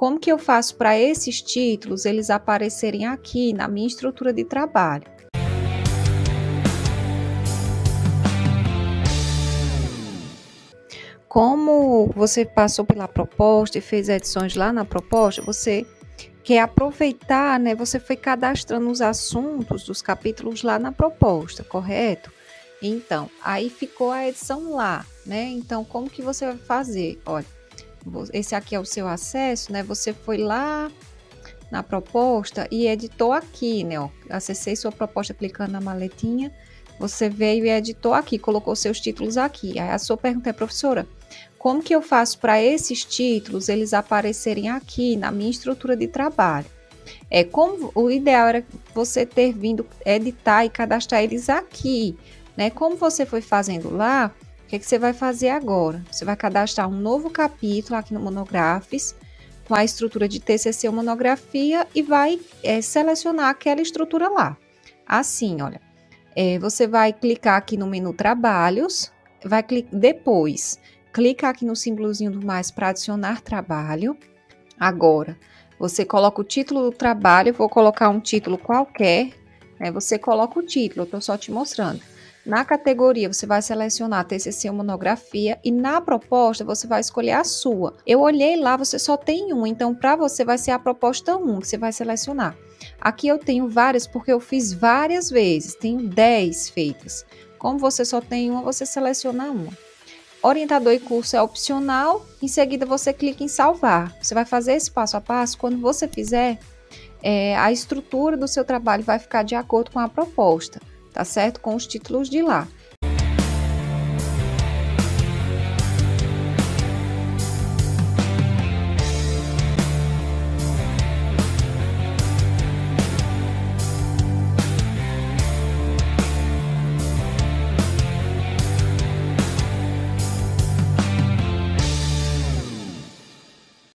como que eu faço para esses títulos eles aparecerem aqui na minha estrutura de trabalho? Como você passou pela proposta e fez edições lá na proposta, você quer aproveitar, né? Você foi cadastrando os assuntos dos capítulos lá na proposta, correto? Então, aí ficou a edição lá, né? Então, como que você vai fazer? Olha, esse aqui é o seu acesso, né? Você foi lá na proposta e editou aqui, né? Ó, acessei sua proposta clicando na maletinha, você veio e editou aqui, colocou seus títulos aqui. Aí a sua pergunta é, professora, como que eu faço para esses títulos eles aparecerem aqui na minha estrutura de trabalho? Como o ideal era você ter vindo editar e cadastrar eles aqui, né? Como você foi fazendo lá, o que você vai fazer agora? Você vai cadastrar um novo capítulo aqui no Monografes, com a estrutura de TCC ou monografia e vai selecionar aquela estrutura lá. Assim, olha, você vai clicar aqui no menu Trabalhos, depois clica aqui no símbolozinho do mais para adicionar trabalho. Agora, você coloca o título do trabalho, eu vou colocar um título qualquer, né? Você coloca o título, eu estou só te mostrando. Na categoria, você vai selecionar TCC ou monografia e na proposta você vai escolher a sua. Eu olhei lá, você só tem um, então para você vai ser a proposta 1 que você vai selecionar. Aqui eu tenho várias porque eu fiz várias vezes, tenho 10 feitas. Como você só tem uma, você seleciona uma. Orientador e curso é opcional, em seguida você clica em salvar. Você vai fazer esse passo a passo, quando você fizer, a estrutura do seu trabalho vai ficar de acordo com a proposta, tá certo? Com os títulos de lá.